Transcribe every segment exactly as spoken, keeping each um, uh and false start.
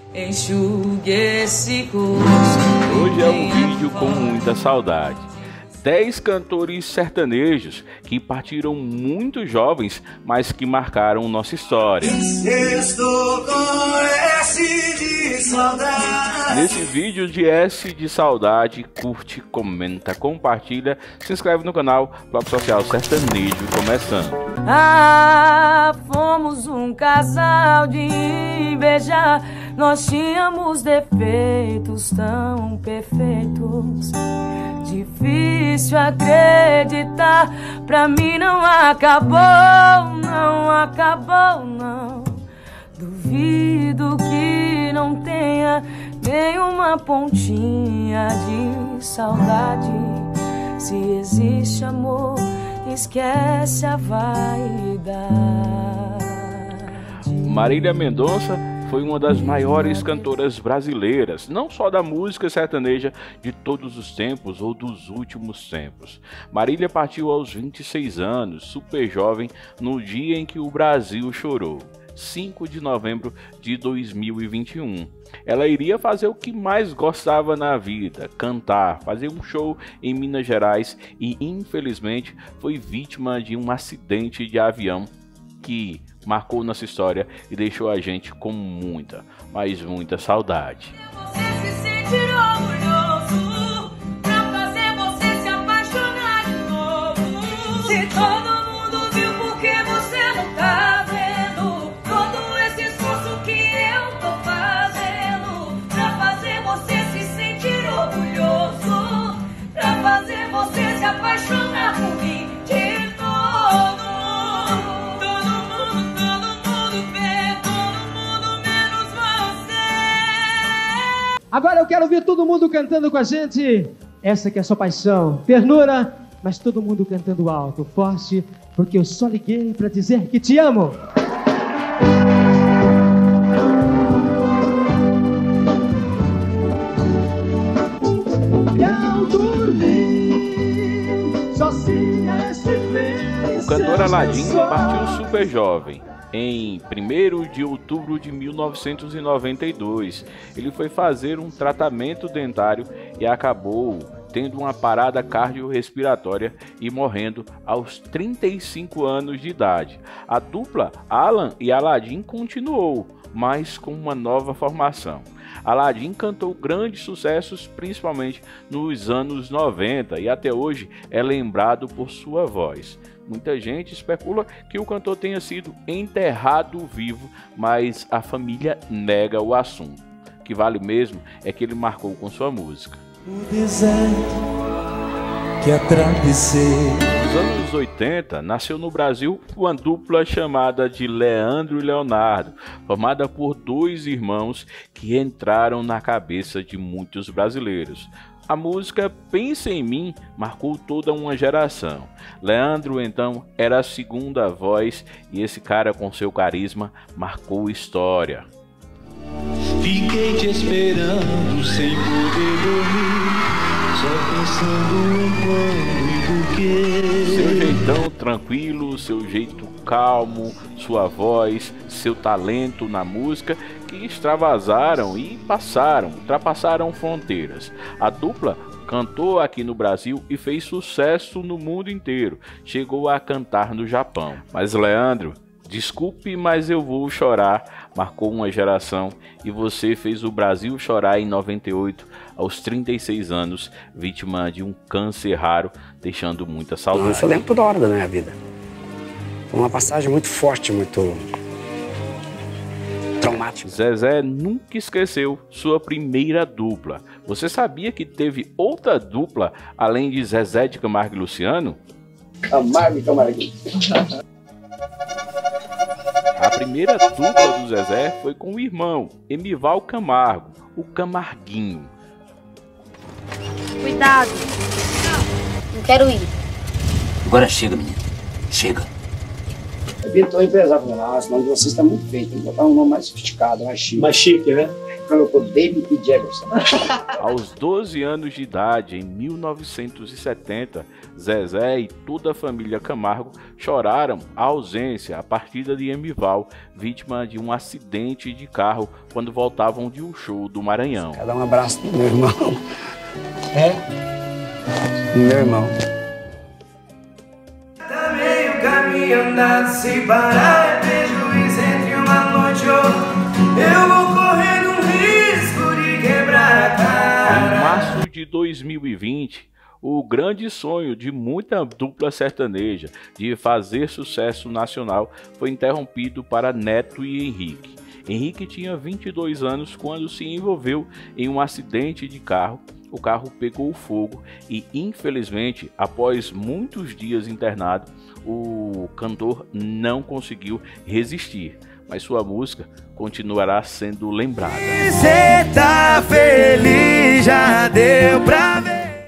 enxugue esse rosto. Hoje é um vídeo com muita saudade. Dez cantores sertanejos que partiram muito jovens, mas que marcaram nossa história. Estou com S de saudade. Nesse vídeo de S de saudade, curte, comenta, compartilha, se inscreve no canal Bloco Social Sertanejo começando. Ah, fomos um casal de inveja, nós tínhamos defeitos tão perfeitos. Difícil acreditar, pra mim não acabou, não acabou, não. Duvido que não tenha nenhuma pontinha de saudade. Se existe amor, esquece a vaidade. Marília Mendonça foi uma das maiores cantoras brasileiras, não só da música sertaneja de todos os tempos ou dos últimos tempos. Marília partiu aos vinte e seis anos, super jovem, no dia em que o Brasil chorou, cinco de novembro de dois mil e vinte e um. Ela iria fazer o que mais gostava na vida, cantar, fazer um show em Minas Gerais e, infelizmente, foi vítima de um acidente de avião que marcou nossa história e deixou a gente com muita, mas muita saudade. Você se sentir orgulhoso pra fazer você se apaixonar de novo. Se todo mundo viu, por que você não tá vendo todo esse esforço que eu tô fazendo pra fazer você se sentir orgulhoso, pra fazer você se apaixonar por mim de novo. Agora eu quero ver todo mundo cantando com a gente. Essa que é a sua paixão, ternura, mas todo mundo cantando alto, forte, porque eu só liguei pra dizer que te amo. Eu dormi sozinha esse mês. O cantor Aladim partiu super jovem. Em primeiro de outubro de mil novecentos e noventa e dois, ele foi fazer um tratamento dentário e acabou tendo uma parada cardiorrespiratória e morrendo aos trinta e cinco anos de idade. A dupla Alan e Aladim continuou, mas com uma nova formação. Aladim cantou grandes sucessos, principalmente nos anos noventa, e até hoje é lembrado por sua voz. Muita gente especula que o cantor tenha sido enterrado vivo, mas a família nega o assunto. O que vale mesmo é que ele marcou com sua música. O deserto que atravessei. Nos anos oitenta, nasceu no Brasil uma dupla chamada de Leandro e Leonardo, formada por dois irmãos que entraram na cabeça de muitos brasileiros. A música Pensa em Mim marcou toda uma geração. Leandro, então, era a segunda voz e esse cara com seu carisma marcou história. Fiquei te esperando sem poder dormir, só pensando em quando e por quê. Seu jeitão tranquilo, seu jeito calmo, sua voz, seu talento na música que extravasaram e passaram, ultrapassaram fronteiras. A dupla cantou aqui no Brasil e fez sucesso no mundo inteiro. Chegou a cantar no Japão. Mas Leandro, desculpe, mas eu vou chorar, marcou uma geração e você fez o Brasil chorar em noventa e oito, aos trinta e seis anos, vítima de um câncer raro, deixando muita saudade. Nossa, eu lembro toda hora da minha vida. Foi uma passagem muito forte, muito traumática. Zezé nunca esqueceu sua primeira dupla. Você sabia que teve outra dupla além de Zezé de Camargo e Luciano? Camargo e Camargo. A primeira dupla do Zezé foi com o irmão, Emival Camargo, o Camarguinho. Cuidado. Não quero ir. Agora chega, menino. Chega. Eu pintou empresário, falei, nossa, o nome de vocês está muito feio, tem que botar um nome mais sofisticado, mais chique. Mais chique, né? colocou Baby e Jefferson. Aos doze anos de idade, em mil novecentos e setenta, Zezé e toda a família Camargo choraram a ausência, a partida de Emival, vítima de um acidente de carro quando voltavam de um show do Maranhão. Quero dar um abraço pro meu irmão. É? Meu irmão. Tá meio caminho andado, se parar é prejuízo entre uma noite e outra. Eu vou correndo um risco de quebrar a cara. Em março de dois mil e vinte, o grande sonho de muita dupla sertaneja de fazer sucesso nacional foi interrompido para Neto e Henrique. Henrique tinha vinte e dois anos quando se envolveu em um acidente de carro. O carro pegou fogo e, infelizmente, após muitos dias internado, o cantor não conseguiu resistir. Mas sua música continuará sendo lembrada. Cê tá feliz, já deu pra ver.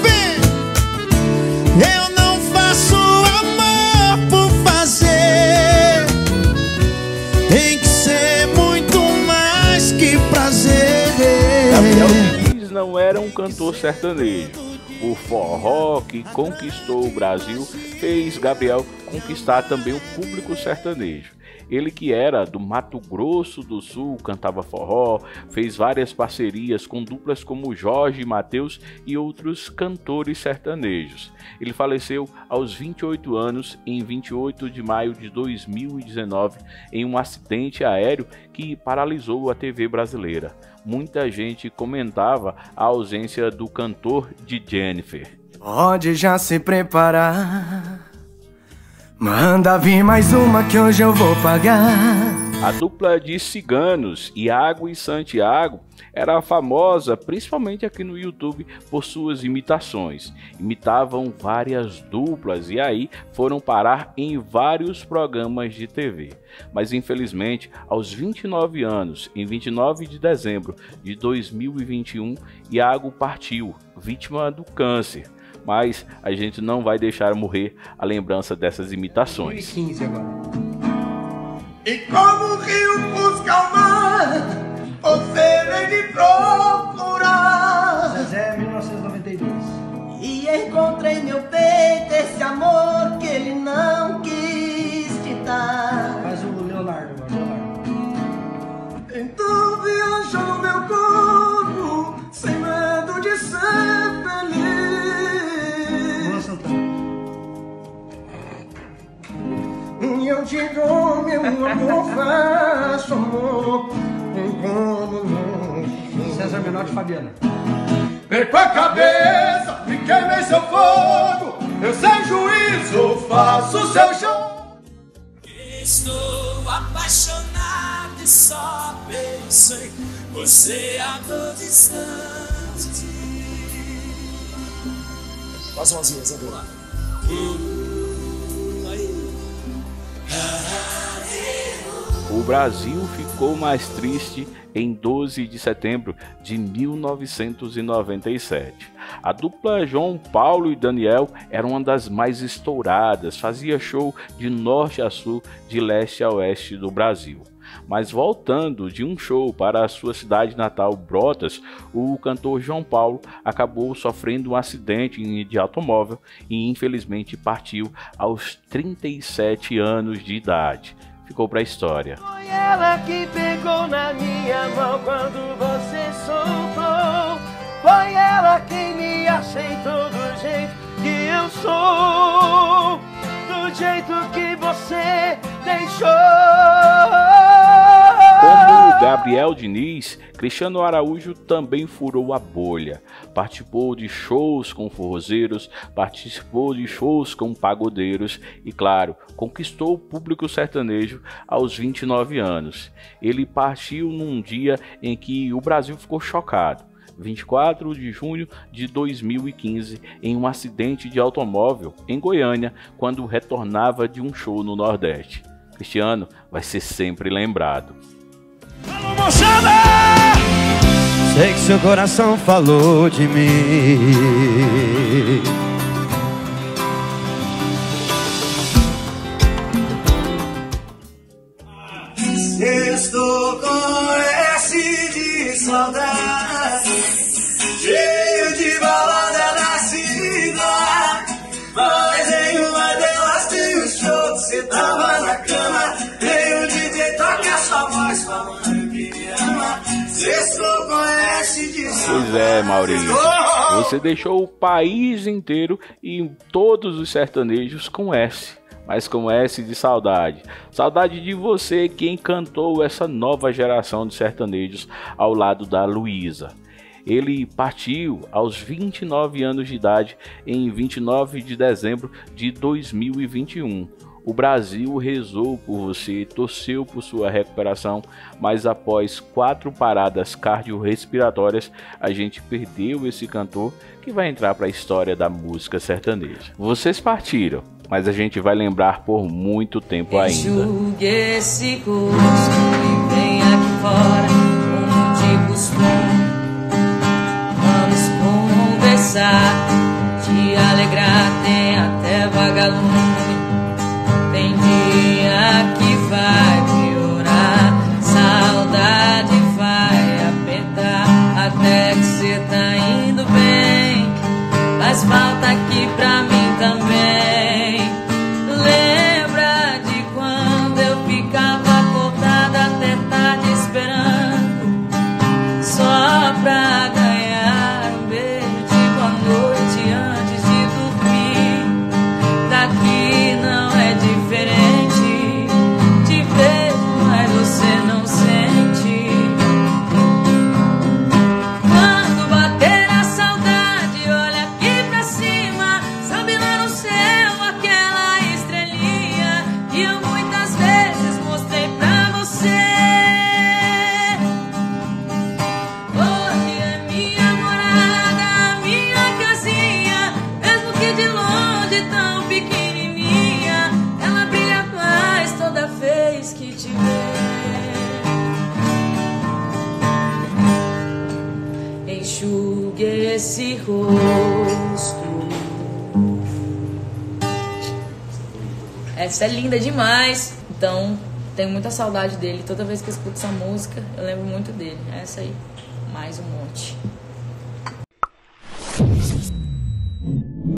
Eu não faço amor por fazer. Tem que ser muito mais que prazer. Gabriel Diniz não era um cantor sertanejo. O forró que conquistou o Brasil fez Gabriel conquistar também o público sertanejo. Ele que era do Mato Grosso do Sul, cantava forró, fez várias parcerias com duplas como Jorge e Mateus e outros cantores sertanejos. Ele faleceu aos vinte e oito anos, em vinte e oito de maio de dois mil e dezenove, em um acidente aéreo que paralisou a T V brasileira. Muita gente comentava a ausência do cantor de Jennifer. Pode já se preparar. Manda vir mais uma que hoje eu vou pagar. A dupla de ciganos, Iago e Santiago, era famosa principalmente aqui no YouTube por suas imitações. Imitavam várias duplas e aí foram parar em vários programas de T V. Mas infelizmente, aos vinte e nove anos, em vinte e nove de dezembro de dois mil e vinte e um, Iago partiu, vítima do câncer. Mas a gente não vai deixar morrer a lembrança dessas imitações. dois mil e quinze agora. E como o rio busca o mar, você vem me procurar. Zezé, mil novecentos e noventa e dois. E encontrei meu peito esse amor que ele não quis te dar. Faz o Leonardo agora, Leonardo. Então viaja no meu corpo, sem medo de ser feliz. E eu te dou meu amor, faço amor. César Menotti e Fabiana. Perco a cabeça e queimei seu fogo. Eu sem juízo faço seu show. Estou apaixonado e só penso em você a todo instante. Faça umas linhas agora. O Brasil ficou mais triste em doze de setembro de mil novecentos e noventa e sete. A dupla João Paulo e Daniel era uma das mais estouradas, fazia show de norte a sul, de leste a oeste do Brasil. Mas voltando de um show para a sua cidade natal, Brotas, o cantor João Paulo acabou sofrendo um acidente de automóvel e infelizmente partiu aos trinta e sete anos de idade. Ficou para a história. Foi ela que pegou na minha mão quando você soltou. Foi ela quem me aceitou do jeito que eu sou, do jeito que você deixou. Como Gabriel Diniz, Cristiano Araújo também furou a bolha. Participou de shows com forrozeiros, participou de shows com pagodeiros e, claro, conquistou o público sertanejo aos vinte e nove anos. Ele partiu num dia em que o Brasil ficou chocado. vinte e quatro de junho de dois mil e quinze, em um acidente de automóvel em Goiânia, quando retornava de um show no Nordeste. Cristiano vai ser sempre lembrado. Alô, moçada! Sei que seu coração falou de mim. Estou com esse saudade, cheio de balada na cidade, mas em uma delas tem um show, você tava na cama, tem um D J toca sua voz falando que me ama, cê só conhece de saudade. Pois é, Maurício, você deixou o país inteiro e todos os sertanejos com S. Mas com S de saudade. Saudade de você que encantou essa nova geração de sertanejos ao lado da Luísa. Ele partiu aos vinte e nove anos de idade em vinte e nove de dezembro de dois mil e vinte e um. O Brasil rezou por você, torceu por sua recuperação, mas após quatro paradas cardiorrespiratórias, a gente perdeu esse cantor que vai entrar para a história da música sertaneja. Vocês partiram, mas a gente vai lembrar por muito tempo ainda. Enxugue esse rosto e vem aqui fora, como de costume. Vamos conversar, te alegrar, tem até vagalume. Tem dia que vai piorar, saudade vai apertar, até que cê tá indo bem, faz falta aqui pra mim também. Lembra de quando eu ficava acordada até tarde esperando, só pra ganhar um beijo de boa noite antes de dormir. Daqui não é diferente, te vejo, mas você não sente. Quando bater a saudade, olha aqui pra cima, sabe lá no céu aquela estrelinha que eu muitas vezes mostrei pra você. Hoje é minha morada, minha casinha, mesmo que de longe tão pequenininha, ela brilha mais toda vez que te vê. Enxugue esse rosto. Essa é linda demais, então tenho muita saudade dele. Toda vez que eu escuto essa música, eu lembro muito dele. Essa aí, mais um monte.